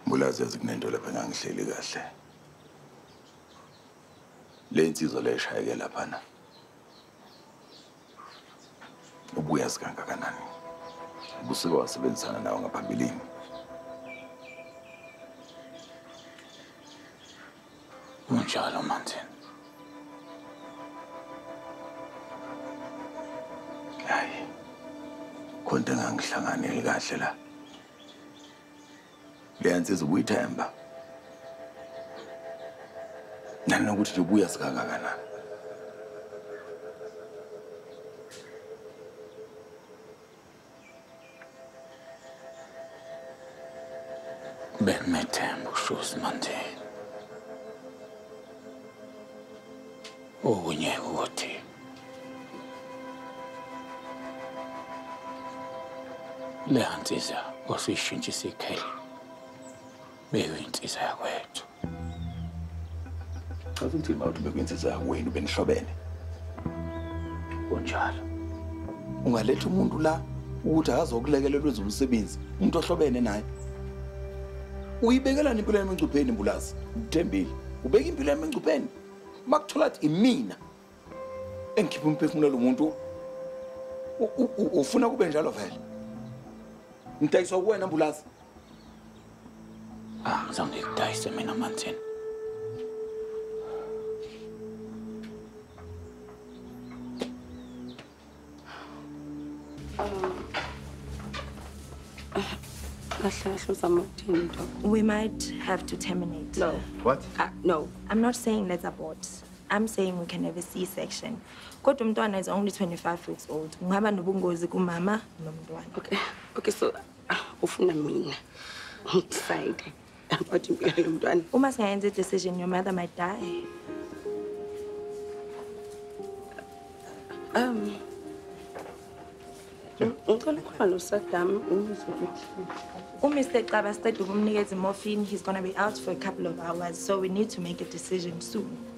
Mbulazi yazi kunento lapha engangihleli kahle. Le insizwa le eshayeke laphana. Ubuyazi kangakanani? Ubusike wasebenzisana nawo ngaphambilini. Unjalo manje. Hayi. Konke ngangihlanganele kahle la. Le nsizwa ubuyithemba. Nanokuthi nje ubuyazi kangakanani. Benginethemba ushuzi manje. Okunye ukuthi le nsizwa osishintshisa ikheli bekuyinsiza yakwethu. Chaza ukuthi mawuthi bekuyinsiza yakwenu benihlobene. Kunjalo. Ungaletha umuntu la ukuthi akazokulekelela umsebenzi, umuntu ohlobene naye. Uyibekela impilo yami engcupheni Mbulazi. Uthembile. Ubeka impilo yami engcupheni. Makuthola ukuthi imina engikhipha umphefumulo lomuntu ufuna kube njalo vele. Ngidayiswa kuwena Mbulazi. Ngizange ngidayise mina manje. We might have to terminate. No. What? No. I'm not saying let's abort. I'm saying we can have a C-section. Kodwa umntwana is only 25 weeks old. Ungaba nobungozi kumama nomntwana. Okay, so ufuna mina decide about impilo yomntwana. Uma singayenza decision, your mother might die. Ngicela ukuba noSaddam Mr. Caba started to morphine. He's going to be out for a couple of hours, so we need to make a decision soon.